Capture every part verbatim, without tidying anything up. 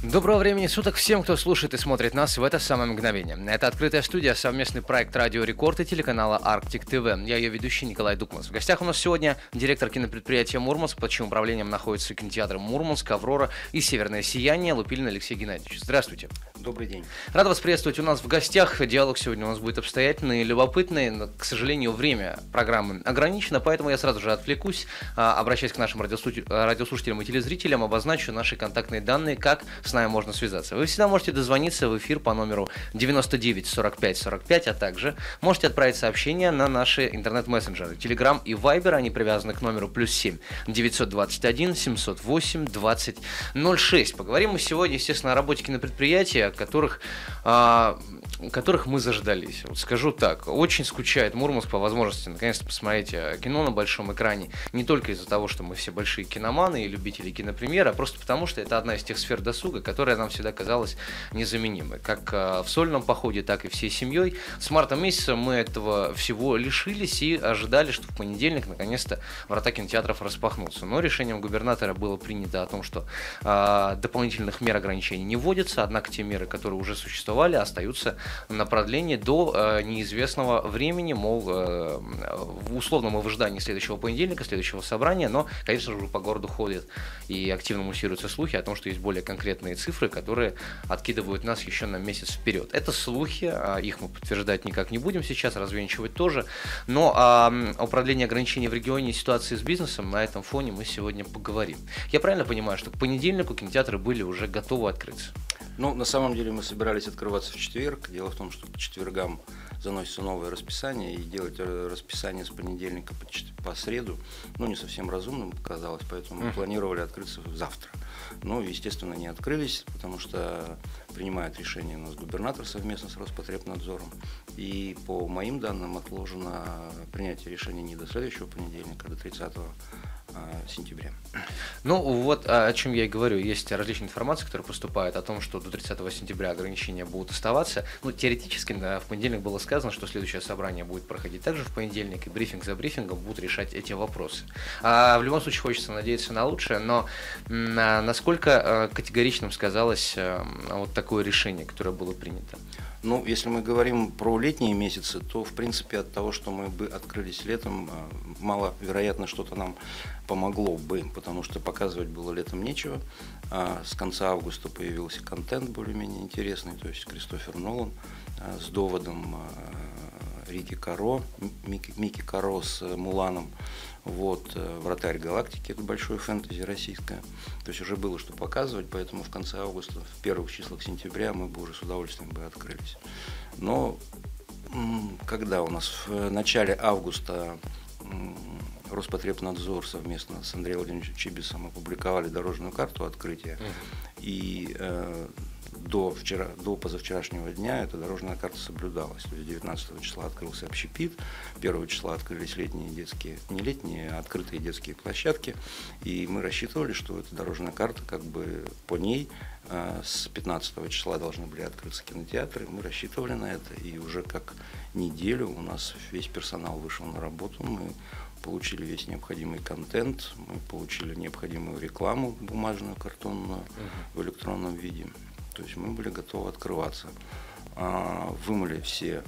Доброго времени суток всем, кто слушает и смотрит нас в это самое мгновение. Это «Открытая студия», совместный проект «Радио Рекорд» и телеканала «Арктик ТВ». Я ее ведущий Николай Дукманс. В гостях у нас сегодня директор кинопредприятия «Мурманск», под чьим управлением находится кинотеатр «Мурманск», «Аврора» и «Северное сияние» Лупилин Алексей Геннадьевич. Здравствуйте. Добрый день. Рад вас приветствовать у нас в гостях. Диалог сегодня у нас будет обстоятельный и любопытный. Но, к сожалению, время программы ограничено, поэтому я сразу же отвлекусь, обращаясь к нашим радиослушателям и телезрителям, обозначу наши контактные данные, как с нами можно связаться. Вы всегда можете дозвониться в эфир по номеру девяносто девять сорок пять сорок пять, а также можете отправить сообщения на наши интернет-мессенджеры Telegram и Viber. Они привязаны к номеру плюс семь девятьсот двадцать один семьсот восемь двадцать ноль шесть. Поговорим мы сегодня, естественно, о работе кинопредприятия, которых, а, которых мы заждались. Вот скажу так, очень скучает Мурманск по возможности наконец-то посмотреть кино на большом экране. Не только из-за того, что мы все большие киноманы и любители кинопремьер, а просто потому, что это одна из тех сфер досуга, которая нам всегда казалась незаменимой. Как в сольном походе, так и всей семьей. С марта месяца мы этого всего лишились и ожидали, что в понедельник наконец-то врата кинотеатров распахнутся. Но решением губернатора было принято о том, что э, дополнительных мер ограничений не вводится, однако те меры, которые уже существовали, остаются на продление до э, неизвестного времени, мол, э, в условном ожидании следующего понедельника, следующего собрания, но, конечно же, уже по городу ходят и активно муссируются слухи о том, что есть более конкретные цифры, которые откидывают нас еще на месяц вперед. Это слухи, их мы подтверждать никак не будем сейчас, развенчивать тоже, но о продлении ограничений в регионе и ситуации с бизнесом на этом фоне мы сегодня поговорим. Я правильно понимаю, что к понедельнику кинотеатры были уже готовы открыться? Ну, на самом деле мы собирались открываться в четверг. Дело в том, что по четвергам заносится новое расписание, и делать расписание с понедельника по, по среду, ну, не совсем разумным показалось, поэтому мы uh-huh. планировали открыться завтра. Но, естественно, не открылись, потому что принимает решение у нас губернатор совместно с Роспотребнадзором. И по моим данным отложено принятие решения не до следующего понедельника, а до тридцатого сентября. Ну вот о чем я и говорю. Есть различная информация, которая поступает о том, что до тридцатого сентября ограничения будут оставаться. Ну, теоретически, да, в понедельник было сказано, что следующее собрание будет проходить также в понедельник, и брифинг за брифингом будут решать эти вопросы. А в любом случае хочется надеяться на лучшее, но насколько категоричным сказалось вот такое решение, которое было принято? Ну, если мы говорим про летние месяцы, то, в принципе, от того, что мы бы открылись летом, маловероятно что-то нам помогло бы, потому что показывать было летом нечего. А с конца августа появился контент более-менее интересный, то есть Кристофер Нолан с доводом, Рики Каро, Микки, Микки Каро с Муланом. Вот, «Вратарь галактики» — это большое фэнтези российское. То есть уже было что показывать, поэтому в конце августа, в первых числах сентября мы бы уже с удовольствием бы открылись. Но когда у нас в начале августа Роспотребнадзор совместно с Андреем Владимировичем Чибисом опубликовали дорожную карту открытия, uh-huh. и э, до, вчера, до позавчерашнего дня эта дорожная карта соблюдалась. То есть девятнадцатого числа открылся общепит, первого числа открылись летние детские, не летние, а открытые детские площадки. И мы рассчитывали, что эта дорожная карта, как бы по ней э, с пятнадцатого числа должны были открыться кинотеатры. Мы рассчитывали на это, и уже как неделю у нас весь персонал вышел на работу. Мы получили весь необходимый контент, мы получили необходимую рекламу бумажную, картонную, uh-huh. в электронном виде. То есть мы были готовы открываться. Вымыли все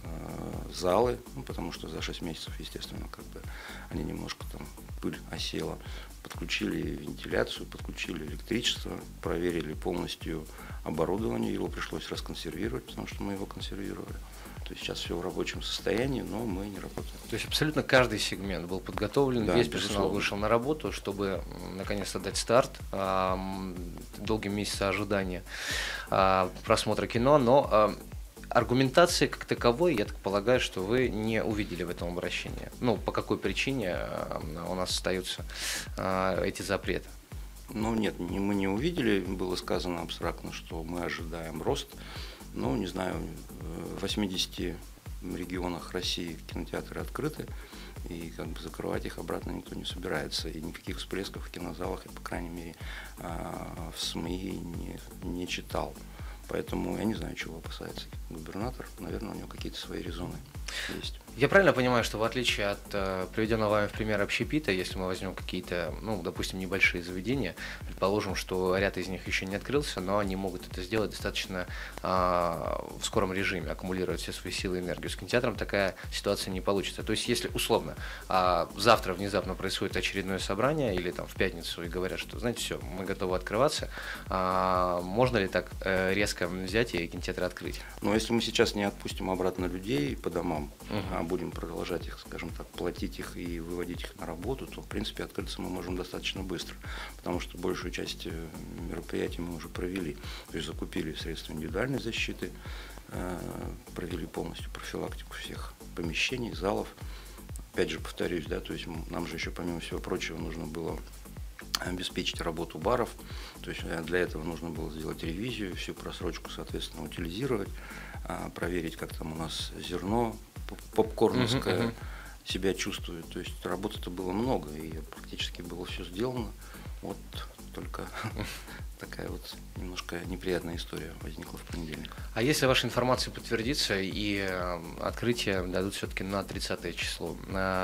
залы, ну, потому что за шесть месяцев, естественно, как бы они немножко там, пыль осела. Подключили вентиляцию, подключили электричество, проверили полностью оборудование, его пришлось расконсервировать, потому что мы его консервировали. То есть сейчас все в рабочем состоянии, но мы не работаем. То есть абсолютно каждый сегмент был подготовлен, да, весь персонал безусловно. Вышел на работу, чтобы наконец-то дать старт э, долгим месяцам ожидания э, просмотра кино, но э, аргументации как таковой, я так полагаю, что вы не увидели в этом обращении. Ну, по какой причине э, у нас остаются э, эти запреты? Ну, нет, мы не увидели, было сказано абстрактно, что мы ожидаем рост. Ну, не знаю, в восьмидесяти регионах России кинотеатры открыты, и как бы закрывать их обратно никто не собирается. И никаких всплесков в кинозалах, я, по крайней мере, в СМИ не, не читал. Поэтому я не знаю, чего опасается губернатор. Наверное, у него какие-то свои резоны. есть. Я правильно понимаю, что в отличие от э, приведенного вами в пример общепита, если мы возьмем какие-то, ну, допустим, небольшие заведения, предположим, что ряд из них еще не открылся, но они могут это сделать достаточно э, в скором режиме, аккумулировать все свои силы и энергию. С кинотеатром такая ситуация не получится. То есть, если условно э, завтра внезапно происходит очередное собрание или там в пятницу и говорят, что, знаете, все, мы готовы открываться, э, можно ли так э, резко взять и кинотеатры открыть? Но если мы сейчас не отпустим обратно людей по домам, Угу. будем продолжать их, скажем так, платить их и выводить их на работу, то, в принципе, открыться мы можем достаточно быстро, потому что большую часть мероприятий мы уже провели. То есть закупили средства индивидуальной защиты, провели полностью профилактику всех помещений, залов. Опять же, повторюсь, да, то есть нам же еще, помимо всего прочего, нужно было обеспечить работу баров, то есть для этого нужно было сделать ревизию, всю просрочку, соответственно, утилизировать, проверить, как там у нас зерно попкорновское uh-huh, uh-huh. себя чувствует. То есть работы-то было много, и практически было все сделано. Вот только такая вот немножко неприятная история возникла в понедельник. А если ваша информация подтвердится и открытие дадут все-таки на тридцатое число,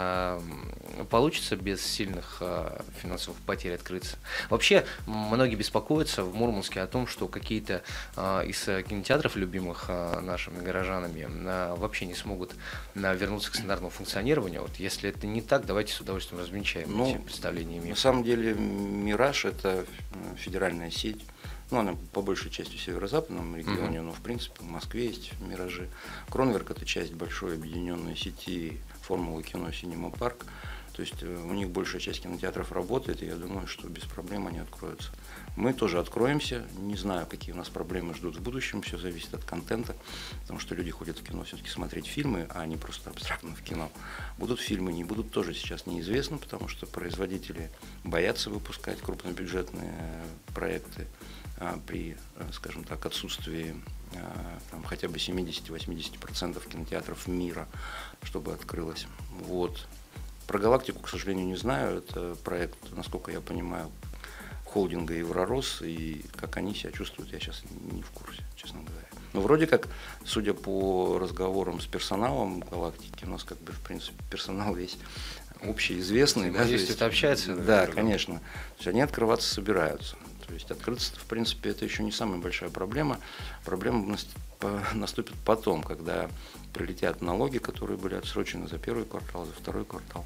получится без сильных финансовых потерь открыться? Вообще, многие беспокоятся в Мурманске о том, что какие-то из кинотеатров, любимых нашими горожанами, вообще не смогут вернуться к стандартному функционированию. Вот если это не так, давайте с удовольствием развенчаем ну, эти представления. На самом деле, «Мираж» — это федеральная сеть. Ну, она по большей части в северо-западном регионе, uh-huh. но в принципе в Москве есть «Миражи». Кронверк — это часть большой объединенной сети «Формула кино Синема Парк». То есть у них большая часть кинотеатров работает, и я думаю, что без проблем они откроются. Мы тоже откроемся. Не знаю, какие у нас проблемы ждут в будущем. Все зависит от контента, потому что люди ходят в кино все-таки смотреть фильмы, а не просто абстрактно в кино. Будут фильмы, не будут, тоже сейчас неизвестно, потому что производители боятся выпускать крупнобюджетные проекты при, скажем так, отсутствии там, хотя бы семьдесят-восемьдесят процентов кинотеатров мира, чтобы открылось. Вот. Про «Галактику», к сожалению, не знаю. Это проект, насколько я понимаю, холдинга «Евророс», и как они себя чувствуют, я сейчас не в курсе, честно говоря. Но вроде как, судя по разговорам с персоналом «Галактики», у нас как бы, в принципе, персонал весь общеизвестный. Да, здесь это общается? Да, да, конечно. То есть они открываться собираются. То есть открыться, в принципе, это еще не самая большая проблема. Проблема наступит потом, когда прилетят налоги, которые были отсрочены за первый квартал, за второй квартал.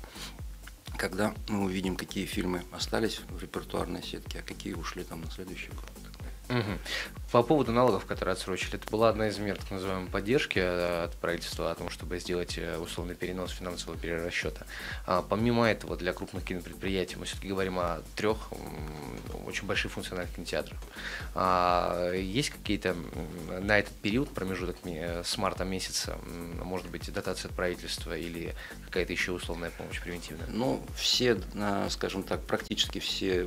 Когда мы увидим, какие фильмы остались в репертуарной сетке, а какие ушли там на следующий год. Угу. По поводу налогов, которые отсрочили, это была одна из мер так называемой поддержки от правительства о том, чтобы сделать условный перенос финансового перерасчета. А помимо этого, для крупных кинопредприятий мы все-таки говорим о трех очень больших функциональных кинотеатрах. А есть какие-то на этот период, промежуток с марта месяца, может быть, дотация от правительства или какая-то еще условная помощь превентивная? Ну, все, скажем так, практически все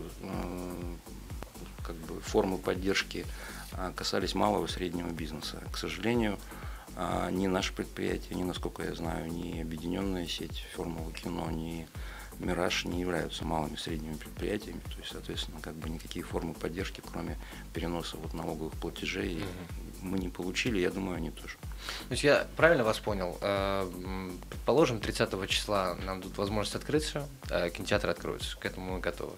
как бы формы поддержки касались малого и среднего бизнеса. К сожалению, ни наше предприятие, ни, насколько я знаю, ни объединенная сеть «Формула кино», ни «Мираж» не являются малыми и средними предприятиями. То есть, соответственно, как бы никакие формы поддержки, кроме переноса вот налоговых платежей, mm-hmm. мы не получили, я думаю, они тоже. То есть я правильно вас понял? Предположим, тридцатого числа нам дадут возможность открыться, кинотеатры откроются, к этому мы готовы.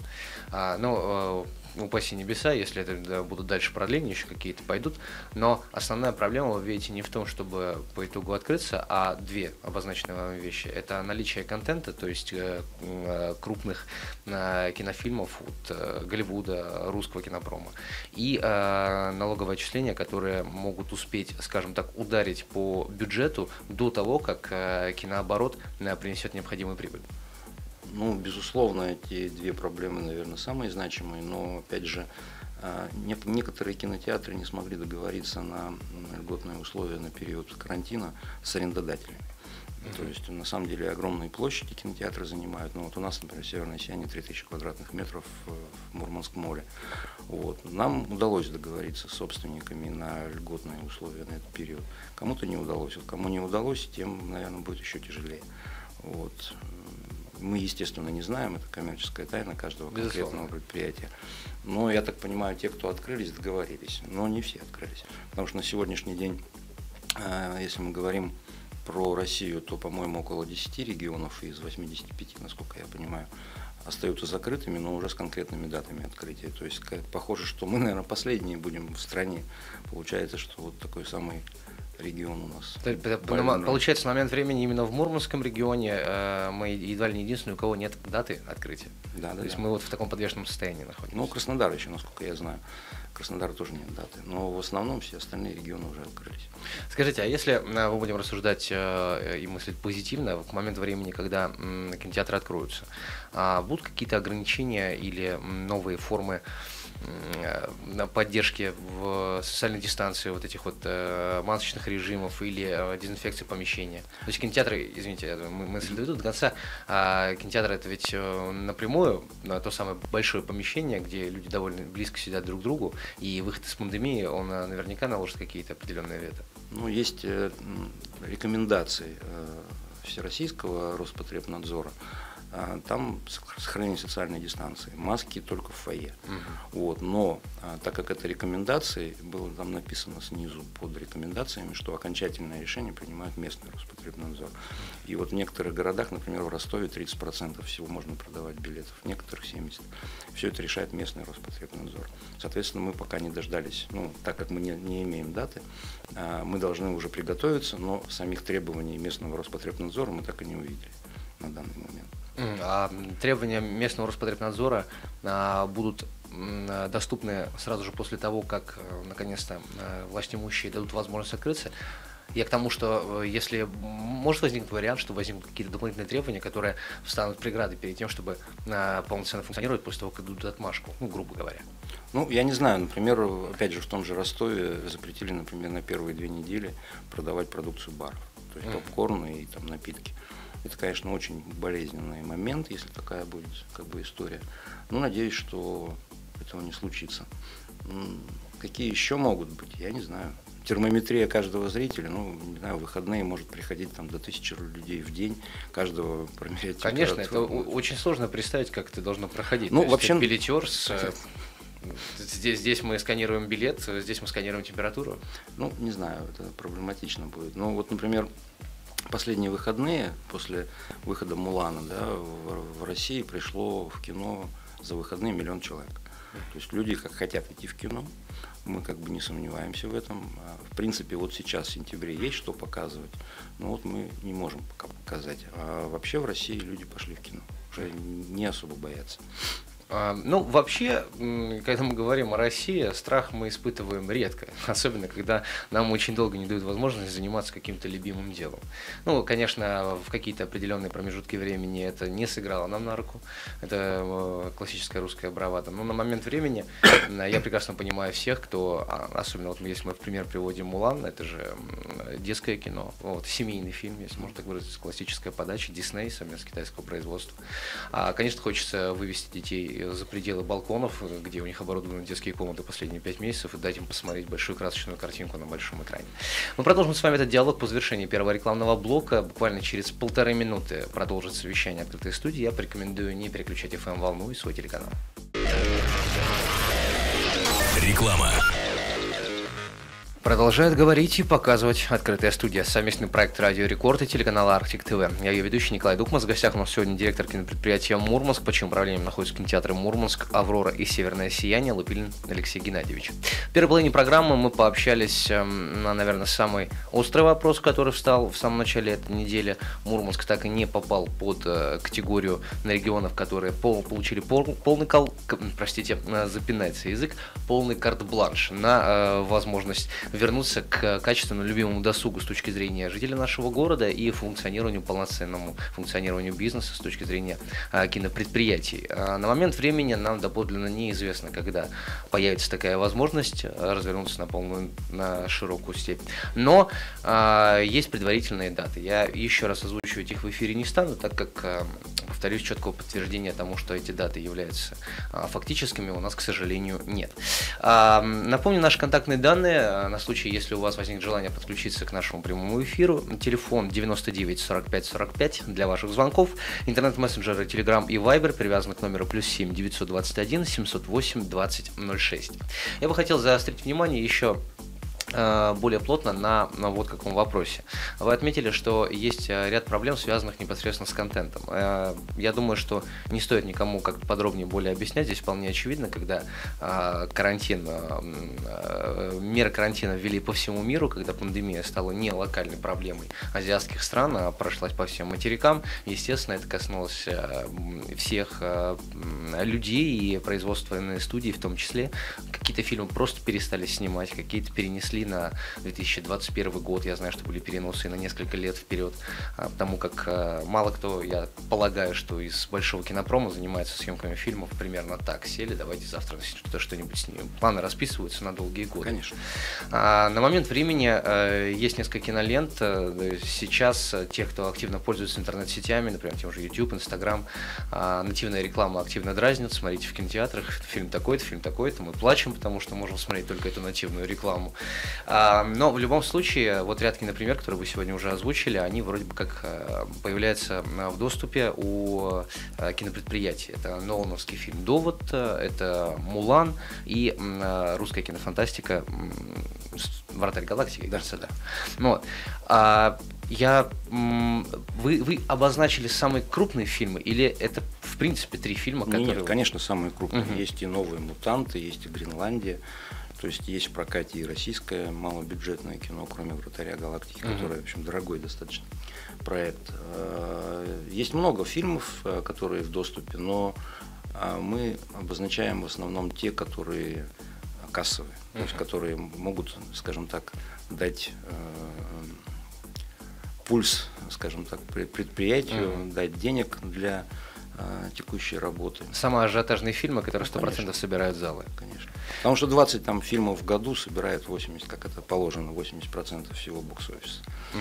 Но упаси небеса, если это будут дальше продления, еще какие-то пойдут. Но основная проблема, вы видите, не в том, чтобы по итогу открыться, а две обозначенные вами вещи. Это наличие контента, то есть крупных кинофильмов от Голливуда, русского кинопрома, и налоговые отчисления, которые могут успеть, скажем так, ударить по бюджету до того, как кинооборот принесет необходимую прибыль. Ну, безусловно, эти две проблемы, наверное, самые значимые, но, опять же, некоторые кинотеатры не смогли договориться на льготные условия на период карантина с арендодателями. Mm-hmm. То есть, на самом деле, огромные площади кинотеатры занимают. Ну, вот у нас, например, в Северной Сиане три тысячи квадратных метров в Мурманском море. Вот. Нам удалось договориться с собственниками на льготные условия на этот период. Кому-то не удалось. Вот кому не удалось, тем, наверное, будет еще тяжелее. Вот. Мы, естественно, не знаем, это коммерческая тайна каждого конкретного Безусловно. предприятия. Но, я так понимаю, те, кто открылись, договорились. Но не все открылись. Потому что на сегодняшний день, если мы говорим про Россию, то, по-моему, около десяти регионов из восьмидесяти пяти, насколько я понимаю, остаются закрытыми, но уже с конкретными датами открытия. То есть похоже, что мы, наверное, последние будем в стране. Получается, что вот такой самый регион у нас. Получается, на момент времени именно в Мурманском регионе э, мы едва ли не единственные, у кого нет даты открытия. Да, да, То есть да. мы вот в таком подвешенном состоянии находимся. Ну, Краснодар еще, насколько я знаю. Краснодар тоже нет даты. Но в основном все остальные регионы уже открылись. Скажите, а если мы будем рассуждать э, и мыслить позитивно, к моменту времени, когда м, кинотеатры откроются, а будут какие-то ограничения или новые формы на поддержке в социальной дистанции вот этих вот э, масочных режимов или э, дезинфекции помещения? То есть кинотеатры, извините, мысль доведу до конца, а кинотеатры это ведь э, напрямую э, то самое большое помещение, где люди довольно близко сидят друг к другу, и выход из пандемии, он э, наверняка наложит какие-то определенные вето. Ну, есть э, рекомендации э, Всероссийского Роспотребнадзора. Там сохранение социальной дистанции, маски только в фойе. Угу. Вот. Но так как это рекомендации, было там написано снизу под рекомендациями, что окончательное решение принимает местный Роспотребнадзор. И вот в некоторых городах, например, в Ростове тридцать процентов всего можно продавать билетов, в некоторых семьдесят процентов. Все это решает местный Роспотребнадзор. Соответственно, мы пока не дождались, ну, так как мы не, не имеем даты, мы должны уже приготовиться, но самих требований местного Роспотребнадзора мы так и не увидели на данный момент. А требования местного Роспотребнадзора а, будут м, доступны сразу же после того, как наконец-то властимущие дадут возможность открыться. Я к тому, что если может возникнуть вариант, что возникнут какие-то дополнительные требования, которые встанут преградой перед тем, чтобы а, полноценно функционировать после того, как дадут отмашку, ну, грубо говоря. Ну, я не знаю, например, опять же, в том же Ростове запретили, например, на первые две недели продавать продукцию баров, то есть mm-hmm. попкорн и там напитки. Это, конечно, очень болезненный момент, если такая будет как бы история. Но надеюсь, что этого не случится. Какие еще могут быть, я не знаю. Термометрия каждого зрителя, ну, не знаю, в выходные может приходить там до тысячи людей в день, каждого промерять. Конечно, это очень сложно представить, как это должно проходить. Ну, вообще, билетер с... Здесь, здесь мы сканируем билет, здесь мы сканируем температуру. Ну, не знаю, это проблематично будет. Ну, вот, например, последние выходные, после выхода «Мулана», да, в, в России пришло в кино за выходные миллион человек. То есть люди как хотят идти в кино, мы как бы не сомневаемся в этом. В принципе, вот сейчас в сентябре есть что показывать, но вот мы не можем пока показать. А вообще в России люди пошли в кино, уже не особо боятся. Ну, вообще, когда мы говорим о России, страх мы испытываем редко, особенно когда нам очень долго не дают возможность заниматься каким-то любимым делом. Ну, конечно, в какие-то определенные промежутки времени это не сыграло нам на руку, это классическая русская бравада, но на момент времени я прекрасно понимаю всех, кто, особенно вот если мы в пример приводим «Мулан», это же детское кино, вот, семейный фильм, если можно так выразиться, классическая подача, Дисней, совместно китайского производства. А, конечно, хочется вывести детей за пределы балконов, где у них оборудованы детские комнаты последние пять месяцев, и дать им посмотреть большую красочную картинку на большом экране. Мы продолжим с вами этот диалог по завершении первого рекламного блока. Буквально через полторы минуты продолжится вещание открытой студии. Я порекомендую не переключать эф эм-волну и свой телеканал. Реклама. Продолжает говорить и показывать открытая студия. Совместный проект «Радио Рекорд» и телеканала «Арктик ТВ». Я ее ведущий Николай Дукмас. В гостях у нас сегодня директор кинопредприятия «Мурманск», под чьим управлением находятся кинотеатры «Мурманск», «Аврора» и «Северное сияние», Лупилин Алексей Геннадьевич. В первой половине программы мы пообщались на, наверное, самый острый вопрос, который встал в самом начале этой недели. Мурманск так и не попал под категорию на регионов, которые пол, получили пол, полный кол, простите, запинается язык, полный карт-бланш на э, возможность вернуться к качественному любимому досугу с точки зрения жителей нашего города и функционированию, полноценному функционированию бизнеса с точки зрения а, кинопредприятий. А, на момент времени нам доподлинно неизвестно, когда появится такая возможность а, развернуться на полную, на широкую степь. Но а, есть предварительные даты. Я еще раз озвучивать их в эфире не стану, так как, а, повторюсь, четкого подтверждения тому, что эти даты являются а, фактическими, у нас, к сожалению, нет. А, напомню, наши контактные данные на случай, если у вас возникнет желание подключиться к нашему прямому эфиру. Телефон девяносто девять сорок пять сорок пять для ваших звонков. Интернет-мессенджеры Telegram и Viber привязаны к номеру плюс семь девятьсот двадцать один семьсот восемь двадцать ноль шесть. Я бы хотел заострить внимание еще более плотно на, на вот каком вопросе. Вы отметили, что есть ряд проблем, связанных непосредственно с контентом. Я думаю, что не стоит никому как подробнее более объяснять. Здесь вполне очевидно, когда карантин, меры карантина ввели по всему миру, когда пандемия стала не локальной проблемой азиатских стран, а прошлась по всем материкам, естественно, это коснулось всех людей и производственные студии в том числе. Какие-то фильмы просто перестали снимать, какие-то перенесли на две тысячи двадцать первый год. Я знаю, что были переносы на несколько лет вперед, потому как мало кто, я полагаю, что из большого кинопрома занимается съемками фильмов примерно так. Сели, давайте завтра что-нибудь снимем. Планы расписываются на долгие годы. Конечно. А, на момент времени э, есть несколько кинолент. Сейчас те, кто активно пользуется интернет-сетями, например, тем же YouTube, Instagram, э, нативная реклама активно дразнит. Смотрите в кинотеатрах, фильм такой-то, фильм такой-то. Мы плачем, потому что можем смотреть только эту нативную рекламу. Но в любом случае, вот ряд кинопремьер, которые вы сегодня уже озвучили, они вроде бы как появляются в доступе у кинопредприятий. Это нолановский фильм «Довод», это «Мулан» и русская кинофантастика «Вратарь галактики», да. кажется, да. Вот. Я, вы, вы обозначили самые крупные фильмы, или это в принципе три фильма, которые... Нет, конечно, самые крупные. Угу. Есть и «Новые мутанты», есть и «Гренландия». То есть есть в прокате и российское малобюджетное кино, кроме «Вратаря галактики», uh-huh. которое, в общем, дорогой достаточно проект. Есть много фильмов, которые в доступе, но мы обозначаем в основном те, которые кассовые, uh-huh. то есть которые могут, скажем так, дать пульс, скажем так, предприятию, uh-huh. дать денег для текущей работы. Самые ажиотажные фильмы, которые сто процентов Конечно. собирают залы. Конечно. Потому что двадцать там, фильмов в году собирают восемьдесят, как это положено, восемьдесят процентов всего бокс-офиса. Угу.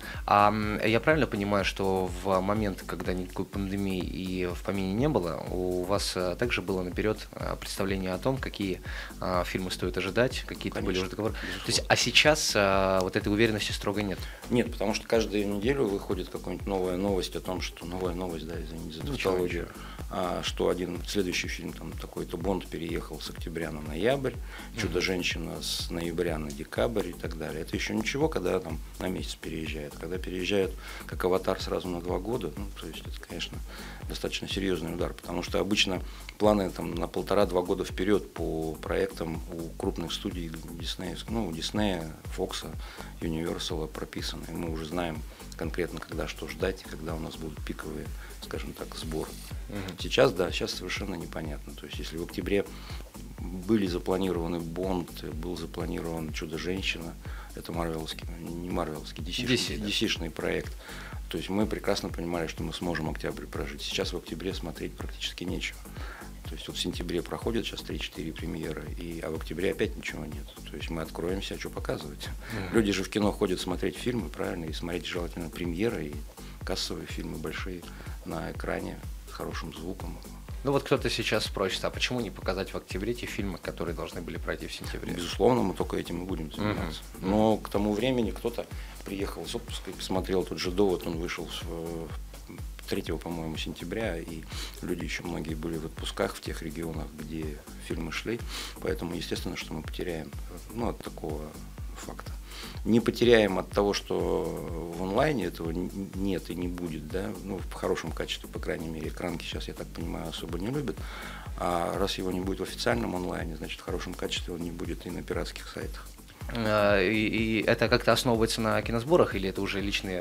А я правильно понимаю, что в момент, когда никакой пандемии и в помине не было, у вас также было наперед представление о том, какие фильмы стоит ожидать, какие-то были уже договоры? То есть, а сейчас вот этой уверенности строго нет? Нет, потому что каждую неделю выходит какая-нибудь новая новость о том, что новая новость, да, извините за тавтологию, а, что один следующий фильм, там такой-то Бонд переехал с октября на ноябрь, Чудо-женщина с ноября на декабрь и так далее. Это еще ничего, когда там на месяц переезжает. Когда переезжают как Аватар сразу на два года, ну, то есть это, конечно, достаточно серьезный удар, потому что обычно планы там на полтора-два года вперед по проектам у крупных студий Disney, ну, у Disney, Fox, Universal прописаны, и мы уже знаем конкретно, когда что ждать, когда у нас будут пиковые, скажем так, сборы. Угу. Сейчас, да, сейчас совершенно непонятно. То есть, если в октябре были запланированы Бонд, был запланирован Чудо-женщина, это марвеловский, не марвеловский, ди си-шный проект. То есть мы прекрасно понимали, что мы сможем октябрь прожить. Сейчас в октябре смотреть практически нечего. То есть вот в сентябре проходит сейчас три-четыре премьеры, и, а в октябре опять ничего нет. То есть мы откроемся, а что показывать? Mm-hmm. Люди же в кино ходят смотреть фильмы, правильно, и смотреть желательно премьеры и кассовые фильмы большие на экране с хорошим звуком. Ну вот кто-то сейчас спросит, а почему не показать в октябре те фильмы, которые должны были пройти в сентябре? Безусловно, мы только этим и будем заниматься. Uh-huh. Но к тому времени кто-то приехал с отпуска и посмотрел тот же «Довод», он вышел в третьего, по-моему, сентября, и люди еще многие были в отпусках в тех регионах, где фильмы шли, поэтому естественно, что мы потеряем, ну, от такого факта. Не потеряем от того, что в онлайне этого нет и не будет, да, ну, в хорошем качестве, по крайней мере, экранки сейчас, я так понимаю, особо не любят, а раз его не будет в официальном онлайне, значит, в хорошем качестве он не будет и на пиратских сайтах. И, и это как-то основывается на киносборах, или это уже личные,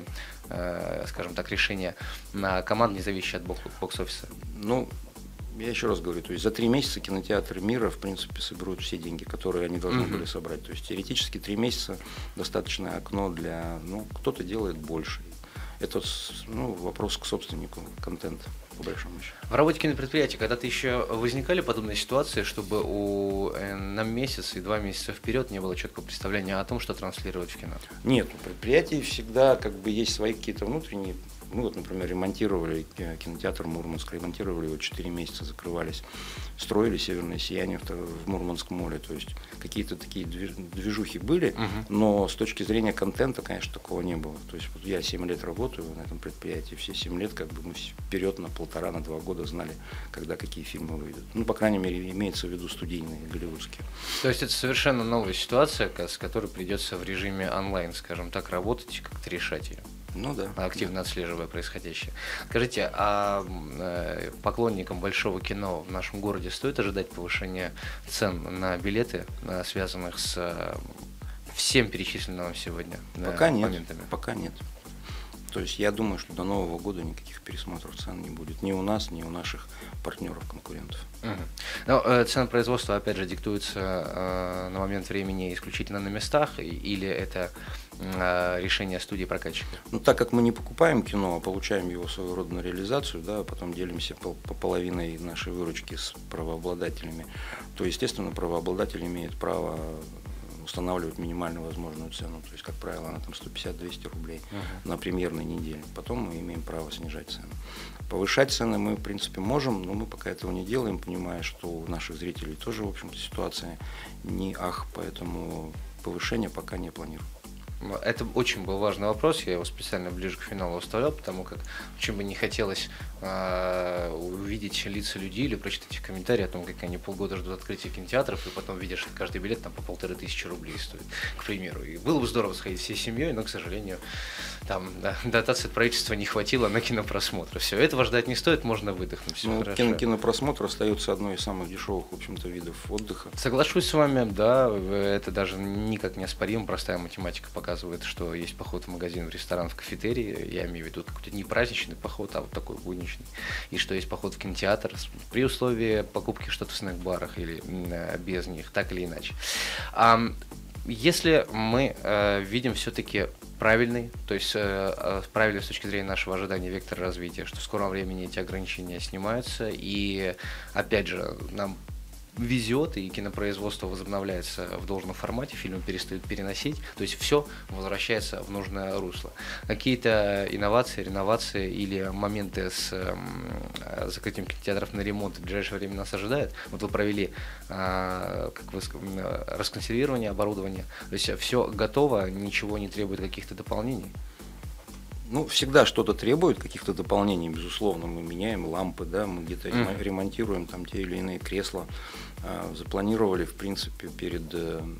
скажем так, решения на команд, не зависящие от бокс-офиса? Ну, я еще раз говорю, то есть за три месяца кинотеатры мира, в принципе, соберут все деньги, которые они должны uh-huh. были собрать. То есть теоретически три месяца достаточное окно для, ну, кто-то делает больше. Это, ну, вопрос к собственнику контента, по большому счету. В работе кинопредприятия когда-то еще возникали подобные ситуации, чтобы у, э, на месяц и два месяца вперед не было четкого представления о том, что транслировать в кино? Нет, у предприятий всегда как бы есть свои какие-то внутренние Мы вот, например, ремонтировали кинотеатр Мурманск, ремонтировали его четыре месяца, закрывались, строили «Северное сияние» в Мурманском море, то есть какие-то такие движухи были, uh-huh. но с точки зрения контента, конечно, такого не было. То есть вот я семь лет работаю на этом предприятии, все семь лет как бы мы вперед на полтора, на два года знали, когда какие фильмы выйдут. Ну, по крайней мере, имеется в виду студийные, голливудские. То есть это совершенно новая ситуация, с которой придется в режиме онлайн, скажем так, работать и как-то решать ее. Ну да. Активно отслеживая происходящее. Скажите, а э, поклонникам большого кино в нашем городе стоит ожидать повышения цен на билеты, э, связанных с э, всем перечисленным сегодня пока э, нет, моментами? Пока нет. То есть я думаю, что до Нового года никаких пересмотров цен не будет. Ни у нас, ни у наших партнеров, конкурентов. Угу. Но э, цена производства, опять же, диктуется э, на момент времени исключительно на местах, или это э, решение студии-прокатчика? Ну, так как мы не покупаем кино, а получаем его своего рода на реализацию, да, а потом делимся по, по половиной нашей выручки с правообладателями, то, естественно, правообладатель имеет право устанавливать минимально возможную цену. То есть, как правило, она там сто пятьдесят - двести рублей uh-huh. на премьерной неделе. Потом мы имеем право снижать цены. Повышать цены мы, в принципе, можем, но мы пока этого не делаем, понимая, что у наших зрителей тоже, в общем-то, ситуация не ах, поэтому повышение пока не планируем. Это очень был важный вопрос, я его специально ближе к финалу оставлял, потому как очень бы не хотелось э, увидеть лица людей или прочитать их комментарии о том, как они полгода ждут открытия кинотеатров, и потом видишь, что каждый билет там по полторы тысячи рублей стоит, к примеру. И было бы здорово сходить всей семьей, но, к сожалению, там да, дотации от правительства не хватило на кинопросмотр. Все, этого ждать не стоит, можно выдохнуть. Все ну, хорошо. Кино, кинопросмотр остается одной из самых дешевых, в общем-то, видов отдыха. Соглашусь с вами, да, это даже никак не оспоримо, простая математика показывает. Показывает, что есть поход в магазин, в ресторан, в кафетерий, я имею в виду какой-то не праздничный поход, а вот такой будничный, и что есть поход в кинотеатр при условии покупки что-то в снэк-барах или без них, так или иначе. А если мы э, видим все-таки правильный, то есть э, правильный с точки зрения нашего ожидания вектор развития, что в скором времени эти ограничения снимаются, и опять же нам везет, и кинопроизводство возобновляется в должном формате, фильмы перестают переносить, то есть все возвращается в нужное русло. Какие-то инновации, реновации или моменты с э, закрытием кинотеатров на ремонт в ближайшее время нас ожидают. Вот вы провели э, как вы, расконсервирование оборудования, то есть все готово, ничего не требует каких-то дополнений. Ну, всегда что-то требует каких-то дополнений, безусловно. Мы меняем лампы, да, мы где-то mm. ремонтируем там те или иные кресла. А, запланировали, в принципе, перед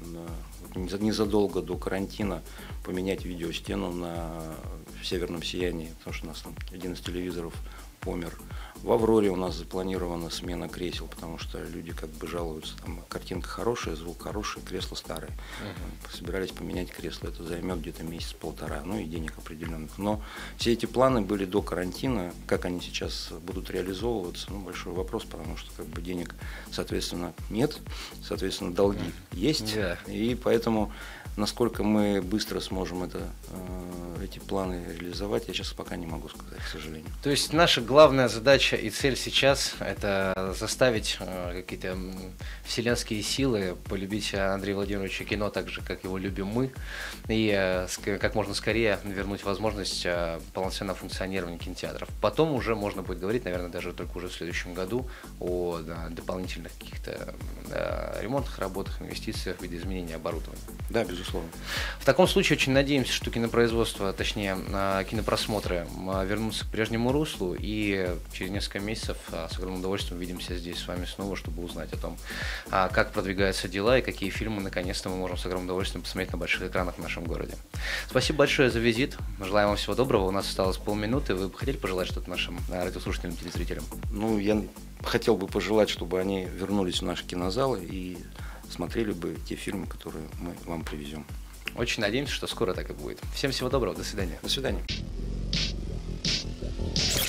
незадолго до карантина поменять видеостену на «Северном сиянии», потому что у нас там один из телевизоров помер. В «Авроре» у нас запланирована смена кресел, потому что люди как бы жалуются, там картинка хорошая, звук хороший, кресла старые. Uh-huh. Собирались поменять кресла, это займет где-то месяц-полтора, ну и денег определенных. Но все эти планы были до карантина, как они сейчас будут реализовываться, ну большой вопрос, потому что как бы денег, соответственно, нет, соответственно, долги uh-huh. есть, yeah. и поэтому насколько мы быстро сможем это, эти планы реализовать, я сейчас пока не могу сказать, к сожалению. То есть наша главная задача и цель сейчас – это заставить какие-то вселенские силы полюбить Андрея Владимировича кино так же, как его любим мы, и как можно скорее вернуть возможность полноценного функционирования кинотеатров. Потом уже можно будет говорить, наверное, даже только уже в следующем году о да, дополнительных каких-то да, ремонтных работах, инвестициях в виде изменения оборудования. Да, безусловно. В таком случае очень надеемся, что кинопроизводство, точнее кинопросмотры вернутся к прежнему руслу, и через несколько месяцев с огромным удовольствием увидимся здесь с вами снова, чтобы узнать о том, как продвигаются дела и какие фильмы наконец-то мы можем с огромным удовольствием посмотреть на больших экранах в нашем городе. Спасибо большое за визит, желаем вам всего доброго, у нас осталось полминуты, вы бы хотели пожелать что-то нашим радиослушателям, телезрителям? Ну, я хотел бы пожелать, чтобы они вернулись в наши кинозалы и смотрели бы те фильмы, которые мы вам привезем. Очень надеемся, что скоро так и будет. Всем всего доброго, до свидания. До свидания.